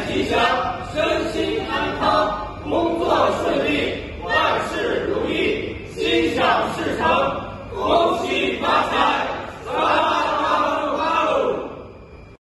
吉祥，身心安康，工作顺利，万事如意，心想事成，恭喜发财。